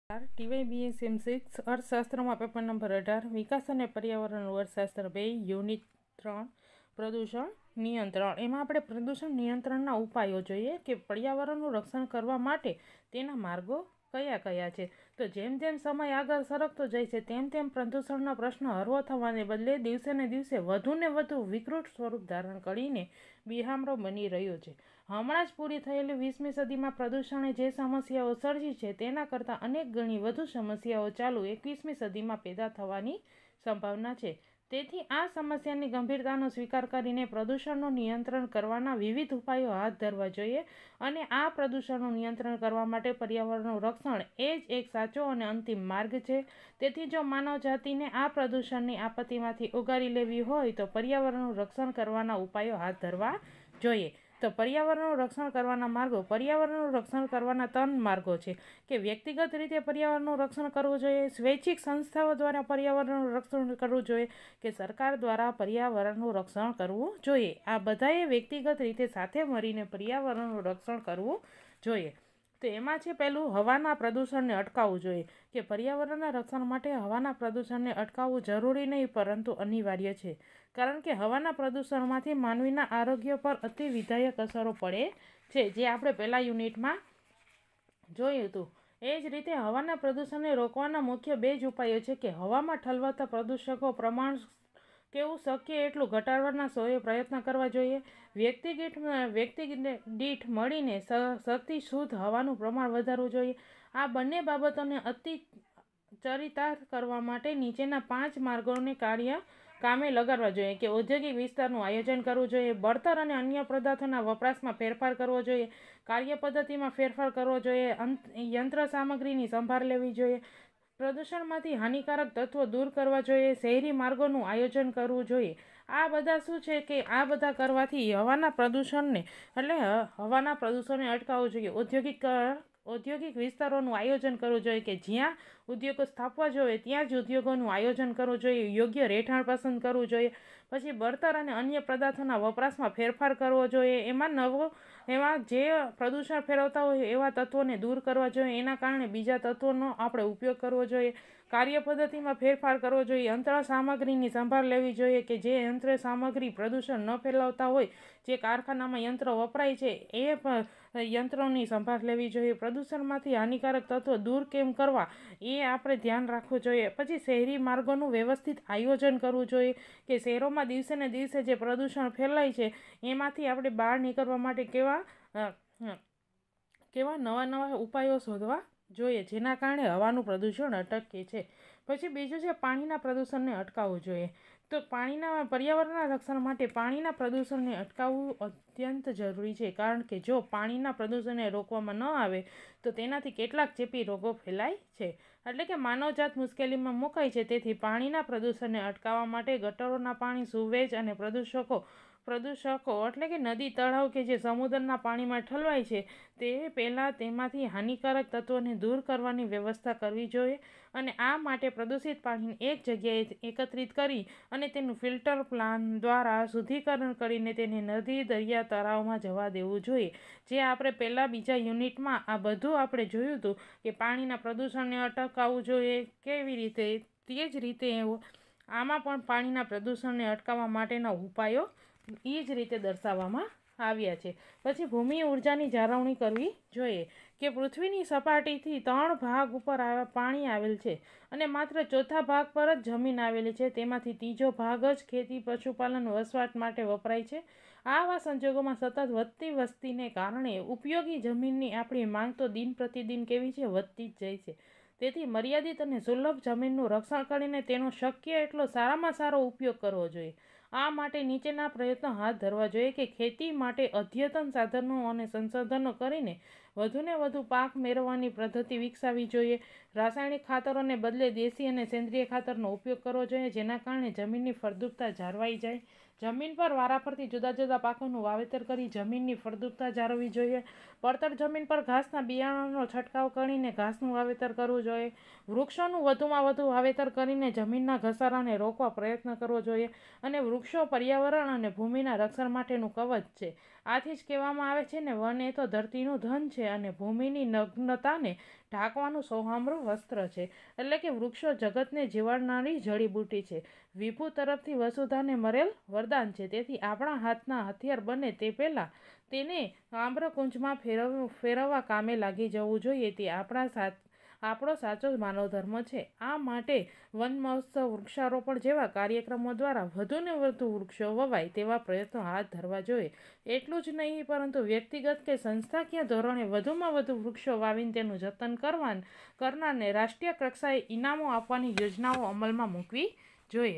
TYBSM6 અર્થશાસ્ત્રમાં paper number 18 વિકાસ અને પર્યાવરણ અર્થશાસ્ત્ર 2 યુનિટ 3 પ્રદૂષણ નિયંત્રણ. એમાં આપણે પ્રદૂષણ નિયંત્રણના ઉપાયો જોઈએ કે પર્યાવરણનું રક્ષણ કરવા માટે તેના માર્ગો કયા કયા છે. તો જેમ જેમ સમય આગળ સરકતો જાય છે તેમ તેમ પ્રદૂષણનો પ્રશ્ન હળવો થવાને બદલે દિવસે ને દિવસે વધુને વધુ વિકૃત સ્વરૂપ ધારણ કરીને બિહામણો બની રહ્યો છે. હમણાં જ પૂરી થયેલી 20મી સદીમાં પ્રદૂષણે જે સમસ્યાઓ સર્જી છે તેના કરતાં અનેક ગણી વધુ સમસ્યાઓ ચાલુ 21મી સદીમાં પેદા થવાની સંભાવના છે. તેથી આ સમસ્યાની ગંભીરતાનો સ્વીકાર કરીને પ્રદૂષણનું નિયંત્રણ કરવાના વિવિધ ઉપાયો હાથ ધરવા જોઈએ અને આ પ્રદૂષણનું નિયંત્રણ કરવા માટે પર્યાવરણનું રક્ષણ એ જ એક સાચો અને અંતિમ માર્ગ છે. તેથી જો માનવ જાતિને આ પ્રદૂષણની આપત્તિમાંથી ઉગારી લેવી હોય તો પર્યાવરણનું રક્ષણ કરવાના ઉપાયો હાથ ધરવા જોઈએ. તો પર્યાવરણનું રક્ષણ કરવાના માર્ગો. પર્યાવરણનું રક્ષણ કરવાના 3 માર્ગો છે કે વ્યક્તિગત રીતે પર્યાવરણનું રક્ષણ કરવું જોઈએ, સ્વૈચ્છિક સંસ્થાઓ દ્વારા પર્યાવરણનું રક્ષણ કરવું જોઈએ કે સરકાર દ્વારા પર્યાવરણનું રક્ષણ કરવું જોઈએ. આ બધાએ વ્યક્તિગત રીતે સાથે મળીને પર્યાવરણનું રક્ષણ કરવું જોઈએ. તો એમાં છે પહેલું, હવાના પ્રદૂષણને અટકાવવું જોઈએ કે પર્યાવરણના રક્ષણ માટે હવાના પ્રદૂષણને અટકાવવું જરૂરી નહીં પરંતુ અનિવાર્ય છે. કારણ કે હવાના પ્રદૂષણમાંથી માનવીના આરોગ્ય પર અતિ વિધાયક અસરો પડે છે, જે આપણે પહેલા યુનિટમાં જોયું હતું. એ જ રીતે હવાના પ્રદૂષણને રોકવાના મુખ્ય 2 જ ઉપાયો છે કે હવામાં ઠલવાતા પ્રદૂષકો પ્રમાણ કેવું શક્ય એટલું ઘટાડવાના સૌએ પ્રયત્ન કરવા જોઈએ. વ્યક્તિ દીઠ મળીને શક્તિ શુદ્ધ હવાનું પ્રમાણ વધારવું જોઈએ. આ બંને બાબતોને અતિ ચરિતાર્થ કરવા માટે નીચેના 5 માર્ગોને કામે લગાડવા જોઈએ કે ઔદ્યોગિક વિસ્તારનું આયોજન કરવું જોઈએ, બળતણ અને અન્ય પદાર્થોના વપરાશમાં ફેરફાર કરવો જોઈએ, કાર્ય પદ્ધતિમાં ફેરફાર કરવો જોઈએ, યંત્ર સામગ્રીની સંભાળ લેવી જોઈએ, પ્રદૂષણમાંથી હાનિકારક તત્વો દૂર કરવા જોઈએ, શહેરી માર્ગોનું આયોજન કરવું જોઈએ. આ બધા શું છે કે આ બધા કરવાથી હવાના પ્રદૂષણને અટકાવવું જોઈએ. ઔદ્યોગિક વિસ્તારોનું આયોજન કરવું જોઈએ કે જ્યાં ઉદ્યોગો સ્થાપવા જોઈએ ત્યાં જ ઉદ્યોગોનું આયોજન કરવું જોઈએ, યોગ્ય રહેઠાણ પસંદ કરવું જોઈએ. પછી બળતણ અને અન્ય પદાર્થોના વપરાશમાં ફેરફાર કરવો જોઈએ. એમાં જે પ્રદૂષણ ફેરવતા હોય એવા તત્વોને દૂર કરવા જોઈએ, એના કારણે બીજા તત્વોનો આપણે ઉપયોગ કરવો જોઈએ. કાર્ય પદ્ધતિમાં ફેરફાર કરવો જોઈએ, યંત્ર સામગ્રીની સંભાળ લેવી જોઈએ કે જે યંત્ર સામગ્રી પ્રદૂષણ ન ફેલાવતા હોય, જે કારખાનામાં યંત્રો વપરાય છે એ યંત્રોની સંભાળ લેવી જોઈએ. પ્રદૂષણમાંથી હાનિકારક તત્વો દૂર કેમ કરવા એ આપણે ધ્યાન રાખવું જોઈએ. પછી શહેરી માર્ગોનું વ્યવસ્થિત આયોજન કરવું જોઈએ કે શહેરોમાં દિવસે ને દિવસે જે પ્રદૂષણ ફેલાય છે એમાંથી આપણે બહાર નીકળવા માટે કેવા નવા ઉપાયો શોધવા જોઈએ જેના કારણે હવાનું પ્રદૂષણ અટકે છે. પછી બીજું છે પાણીના પ્રદૂષણને અટકાવવું જોઈએ. તો પર્યાવરણના રક્ષણ માટે પાણીના પ્રદૂષણને અટકાવવું અત્યંત જરૂરી છે. કારણ કે જો પાણીના પ્રદૂષણને રોકવામાં ન આવે તો તેનાથી કેટલાક ચેપી રોગો ફેલાય છે, એટલે કે માનવજાત મુશ્કેલીમાં મુકાય છે. તેથી પાણીના પ્રદૂષણને અટકાવવા માટે ગટરોના પાણી, સુવેજ અને પ્રદૂષકો એટલે કે નદી, તળાવ કે જે સમુદ્રના પાણીમાં ઠલવાય છે તે પહેલાં તેમાંથી હાનિકારક તત્વોને દૂર કરવાની વ્યવસ્થા કરવી જોઈએ અને આ માટે પ્રદૂષિત પાણીને એક જગ્યાએ એકત્રિત કરી અને તેનું ફિલ્ટર પ્લાન્ટ દ્વારા શુદ્ધિકરણ કરીને તેને નદી, દરિયા, તળાવમાં જવા દેવું જોઈએ. જે આપણે પહેલાં બીજા યુનિટમાં આ બધું આપણે જોયું હતું કે પાણીના પ્રદૂષણને અટકાવવું જોઈએ કેવી રીતે. તે જ રીતે આમાં પણ પાણીના પ્રદૂષણને અટકાવવા માટેના ઉપાયો એ જ રીતે દર્શાવવામાં આવ્યા છે. પછી ભૂમિ ઉર્જાની જાળવણી કરવી જોઈએ કે પૃથ્વીની સપાટીથી 3 ભાગ ઉપર પાણી આવેલ છે અને માત્ર 4થા ભાગ પર જ જમીન આવેલી છે. તેમાંથી 3જો ભાગ જ ખેતી, પશુપાલન, વસવાટ માટે વપરાય છે. આવા સંજોગોમાં સતત વધતી વસ્તીને કારણે ઉપયોગી જમીનની આપણી માંગ તો દિન પ્રતિદિન કેવી છે, વધતી જ જાય છે. તેથી મર્યાદિત અને સુલભ જમીનનું રક્ષણ કરીને તેનો શક્ય એટલો સારામાં સારો ઉપયોગ કરવો જોઈએ. આ માટે નીચેના પ્રયત્નો હાથ ધરવા જોઈએ કે ખેતી માટે અદ્યતન સાધનો અને સંશોધનો કરીને વધુને વધુ પાક મેળવવાની પદ્ધતિ વિકસાવવી જોઈએ. રાસાયણિક ખાતરોને બદલે દેશી અને સેન્દ્રિય ખાતરનો ઉપયોગ કરવો જોઈએ જેના કારણે જમીનની ફળદ્રુપતા જાળવાઈ જાય. જમીન પર વારાફરતી જુદા જુદા પાકોનું વાવેતર કરી જમીનની ફળદ્રુપતા જાળવવી જોઈએ. પડતર જમીન પર ઘાસના બિયારણનો છંટકાવ કરીને ઘાસનું વાવેતર કરવું જોઈએ. વૃક્ષોનું વધુમાં વધુ વાવેતર કરીને જમીનના ઘસારાને રોકવા પ્રયત્ન કરવો જોઈએ અને વૃક્ષો પર્યાવરણ અને ભૂમિના રક્ષણ માટેનું કવચ છે. આથી જ કહેવામાં આવે છે ને, વન એ તો ધરતીનું ધન છે અને ભૂમિની નગ્નતાને ઢાંકવાનું સૌહામરું વસ્ત્ર છે. એટલે કે વૃક્ષો જગતને જીવાડનારી જડીબુટી છે, વિભુ તરફથી વસુધાને મરેલ વરદાન છે. તેથી આપણા હાથના હથિયાર બને તે પહેલાં તેને આમ્રકુંજમાં ફેરવવા કામે લાગી જવું જોઈએ. તે આપણો સાચો માનવ ધર્મ છે. આ માટે વન મહોત્સવ, વૃક્ષારોપણ જેવા કાર્યક્રમો દ્વારા વધુને વધુ વૃક્ષો વવાય તેવા પ્રયત્નો હાથ ધરવા જોઈએ. એટલું જ નહીં, પરંતુ વ્યક્તિગત કે સંસ્થાકીય ધોરણે વધુમાં વધુ વૃક્ષો વાવીને તેનું જતન કરનારને રાષ્ટ્રીય કક્ષાએ ઇનામો આપવાની યોજનાઓ અમલમાં મૂકવી જોઈએ.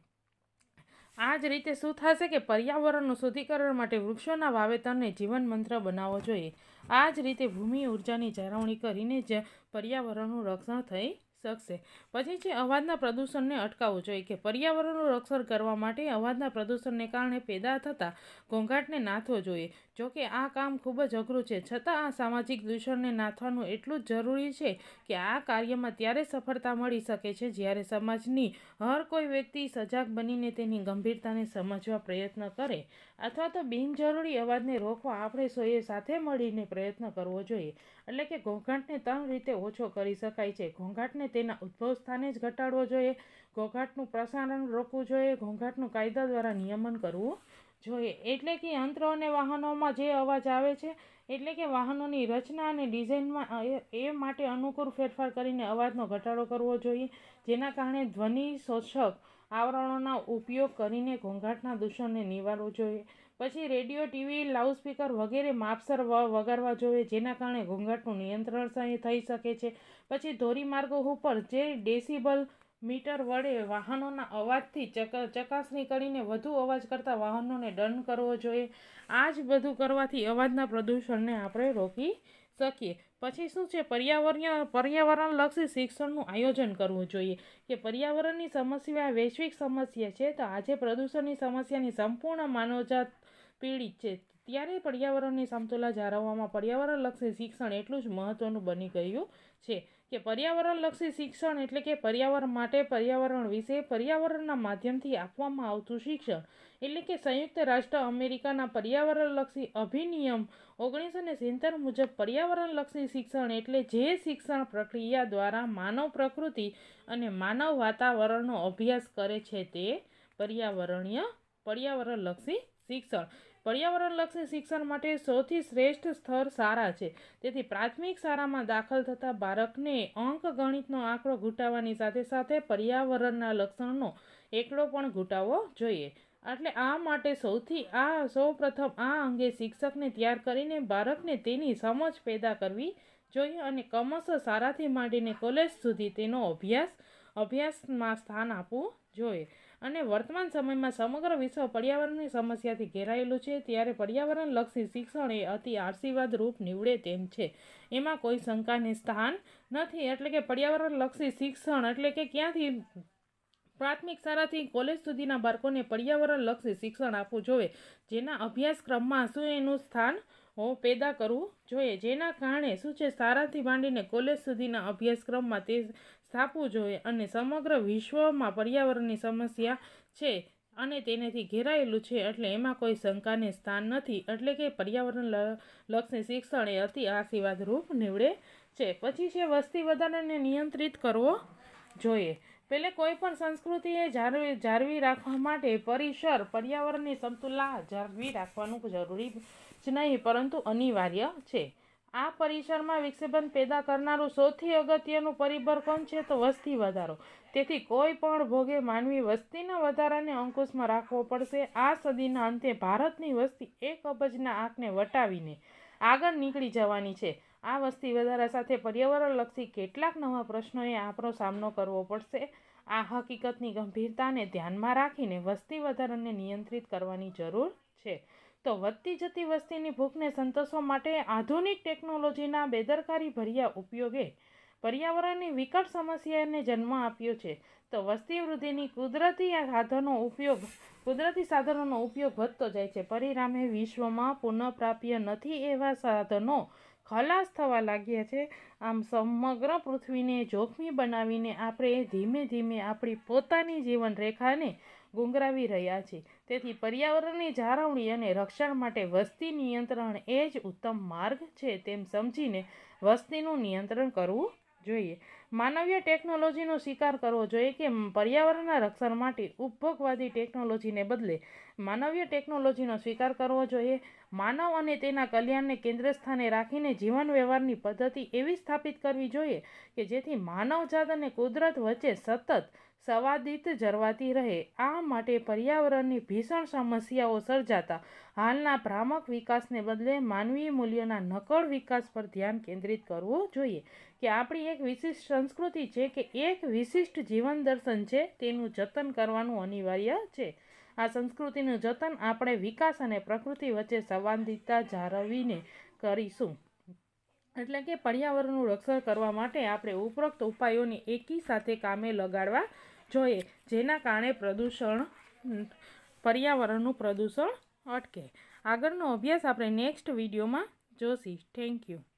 આ જ રીતે શું થશે કે પર્યાવરણનું શુદ્ધિકરણ માટે વૃક્ષોના વાવેતરને જીવન મંત્ર બનાવવો જોઈએ. આ જ રીતે ભૂમિ ઉર્જાની જાળવણી કરીને જ પર્યાવરણનું રક્ષણ થઈ શકશે. પછી છે અવાજના પ્રદૂષણને અટકાવવું જોઈએ. કે પર્યાવરણનું રક્ષણ કરવા માટે અવાજના પ્રદૂષણને કારણે પેદા થતા ઘોંઘાટને નાથવો જોઈએ. જોકે આ કામ ખૂબ જ અઘરું છે, છતાં આ સામાજિક દૂષણને નાથવાનું એટલું જ જરૂરી છે કે આ કાર્યમાં ત્યારે સફળતા મળી શકે છે જ્યારે સમાજની હર કોઈ વ્યક્તિ સજાગ બનીને તેની ગંભીરતાને સમજવા પ્રયત્ન કરે, અથવા તો બિનજરૂરી અવાજને રોકવા આપણે સૌએ સાથે મળીને પ્રયત્ન કરવો જોઈએ. એટલે કે ઘોંઘાટને 3 રીતે ઓછો કરી શકાય છે. ઘોંઘાટને તેના ઉદ્ભવ સ્થાને જ ઘટાડવો જોઈએ, ઘોંઘાટનું પ્રસારણ રોકવું જોઈએ, ઘોંઘાટનું કાયદા દ્વારા નિયમન કરવું જોઈએ. એટલે કે યંત્રો અને વાહનોમાં જે અવાજ આવે છે, એટલે કે વાહનોની રચના અને ડિઝાઇનમાં એ માટે અનુકૂળ ફેરફાર કરીને અવાજનો ઘટાડો કરવો જોઈએ, જેના કારણે ધ્વનિ શોષક આવરણોના ઉપયોગ કરીને ઘોંઘાટના દૂષણને નિવારવું જોઈએ. પછી રેડિયો, ટીવી, લાઉડસ્પીકર વગેરે માપસર વગાડવા જોઈએ, જેના કારણે ઘોંઘાટનું નિયંત્રણ થઈ શકે છે. પછી ધોરીમાર્ગો ઉપર જે ડેસિબલ મીટર વડે વાહનોના અવાજથી ચકાસણી કરીને વધુ અવાજ કરતા વાહનોને દંડ કરવો જોઈએ. આ જ બધું કરવાથી અવાજના પ્રદૂષણને આપણે રોકી શકીએ. પછી શું છે, પર્યાવરણલક્ષી શિક્ષણનું આયોજન કરવું જોઈએ. કે પર્યાવરણની સમસ્યા વૈશ્વિક સમસ્યા છે, તો આજે પ્રદૂષણની સમસ્યાની સંપૂર્ણ માનવજાત પીડિત છે. ત્યારે પર્યાવરણની સમતુલા જાળવવામાં પર્યાવરણલક્ષી શિક્ષણ એટલું જ મહત્વનું બની ગયું છે. કે પર્યાવરણલક્ષી શિક્ષણ એટલે કે પર્યાવરણ માટે, પર્યાવરણ વિશે, પર્યાવરણના માધ્યમથી આપવામાં આવતું શિક્ષણ. એટલે કે સંયુક્ત રાષ્ટ્ર અમેરિકાના પર્યાવરણલક્ષી અધિનિયમ 1970 મુજબ પર્યાવરણલક્ષી શિક્ષણ એટલે જે શિક્ષણ પ્રક્રિયા દ્વારા માનવ પ્રકૃતિ અને માનવ વાતાવરણનો અભ્યાસ કરે છે તે પર્યાવરણલક્ષી શિક્ષણ. પર્યાવરણલક્ષી શિક્ષણ માટે સૌથી શ્રેષ્ઠ સ્તર શાળા છે. તેથી પ્રાથમિક શાળામાં દાખલ થતા બાળકને અંક ગણિતનો આંકડો ઘૂંટાવવાની સાથે સાથે પર્યાવરણના લક્ષણનો એકડો પણ ઘૂંટાવવો જોઈએ. એટલે આ માટે સૌપ્રથમ આ અંગે શિક્ષકને તૈયાર કરીને બાળકને તેની સમજ પેદા કરવી જોઈએ અને ક્રમશઃ શાળાથી માંડીને કોલેજ સુધી તેનો અભ્યાસમાં સ્થાન આપવું જોઈએ. અને વર્તમાન સમયમાં સમગ્ર વિશ્વ પર્યાવરણની સમસ્યાથી ઘેરાયેલું છે, ત્યારે પર્યાવરણલક્ષી શિક્ષણ એ અતિ આશીર્વાદ રૂપ નીવડે તેમ છે, એમાં કોઈ શંકાને સ્થાન નથી. એટલે કે પર્યાવરણલક્ષી શિક્ષણ એટલે કે ક્યાંથી પ્રાથમિક શાળાથી કોલેજ સુધીના બાળકોને પર્યાવરણલક્ષી શિક્ષણ આપવું જોઈએ, જેના અભ્યાસક્રમમાં શું એનું સ્થાન પેદા કરવું જોઈએ, જેના કારણે શું છે શાળાથી માંડીને કોલેજ સુધીના અભ્યાસક્રમમાં તે સ્થાપવું જોઈએ. અને સમગ્ર વિશ્વમાં પર્યાવરણની સમસ્યા છે અને તેનાથી ઘેરાયેલું છે, એટલે એમાં કોઈ શંકાને સ્થાન નથી. એટલે કે પર્યાવરણલક્ષી શિક્ષણ એ અતિ આશીર્વાદ રૂપ નીવડે છે. પછી છે વસ્તી વધારાને નિયંત્રિત કરવો જોઈએ. પહેલે કોઈ પણ સંસ્કૃતિએ જાળવી રાખવા માટે પર્યાવરણની સમતુલા જાળવી રાખવાનું જરૂરી જ નહીં, પરંતુ અનિવાર્ય છે. આ પરિસરમાં વિક્ષેપન પેદા કરનારું સૌથી અગત્યનું પરિબળ કોણ છે, તો વસ્તી વધારો. તેથી કોઈ પણ ભોગે માનવી વસ્તીના વધારાને અંકુશમાં રાખવો પડશે. આ સદીના અંતે ભારતની વસ્તી 1 અબજના આંકને વટાવીને આગળ નીકળી જવાની છે. આ વસ્તી વધારા સાથે પર્યાવરણલક્ષી કેટલાક નવા પ્રશ્નોએ આપણો સામનો કરવો પડશે. આ હકીકતની ગંભીરતાને ધ્યાનમાં રાખીને વસ્તી વધારાને નિયંત્રિત કરવાની જરૂર છે. તો વધતી જતી વસ્તીની ભૂખને સંતોષવા માટે આધુનિક ટેકનોલોજીના બેદરકારીભર્યા ઉપયોગે પર્યાવરણની વિકટ સમસ્યાને જન્મ આપ્યો છે. તો વસ્તી વૃદ્ધિની કુદરતી સાધનોનો ઉપયોગ વધતો જાય છે. પરિણામે વિશ્વમાં પુનઃપ્રાપ્ય નથી એવા સાધનો ખલાસ થવા લાગ્યા છે. આમ સમગ્ર પૃથ્વીને જોખમી બનાવીને આપણે ધીમે ધીમે આપણી પોતાની જીવનરેખાને ગુંગરાવી રહ્યા છે. તેથી પર્યાવરણની જાળવણી અને રક્ષણ માટે વસ્તી નિયંત્રણ એ જ ઉત્તમ માર્ગ છે તેમ સમજીને વસ્તીનું નિયંત્રણ કરવું જોઈએ. માનવીય ટેકનોલોજીનો સ્વીકાર કરવો જોઈએ કે પર્યાવરણના રક્ષણ માટે ઉપભોગવાદી ટેકનોલોજીને બદલે માનવીય ટેકનોલોજીનો સ્વીકાર કરવો જોઈએ. માનવ અને તેના કલ્યાણને કેન્દ્રસ્થાને રાખીને જીવન વ્યવહારની પદ્ધતિ એવી સ્થાપિત કરવી જોઈએ કે જેથી માનવજાત અને કુદરત વચ્ચે સતત સંવાદિત જળવાતી રહે. આ માટે પર્યાવરણની ભીષણ સમસ્યાઓ સર્જાતા હાલના ભ્રામક વિકાસને બદલે માનવીય મૂલ્યોના નકળ વિકાસ પર ધ્યાન કેન્દ્રિત કરવું જોઈએ. કે આપણી એક વિશિષ્ટ સંસ્કૃતિ છે કે એક વિશિષ્ટ જીવન દર્શન છે તેનું જતન કરવાનું અનિવાર્ય છે. આ સંસ્કૃતિનું જતન આપણે વિકાસ અને પ્રકૃતિ વચ્ચે સંવાદિતતા જાળવીને કરીશું. એટલે કે પર્યાવરણનું રક્ષણ કરવા માટે આપણે ઉપરોક્ત ઉપાયોને એકી સાથે કામે લગાડવા જોઈએ જેના કારણે પર્યાવરણનું પ્રદૂષણ અટકે. આગળનો અભ્યાસ આપણે નેક્સ્ટ વિડીયોમાં જોશી. Thank you.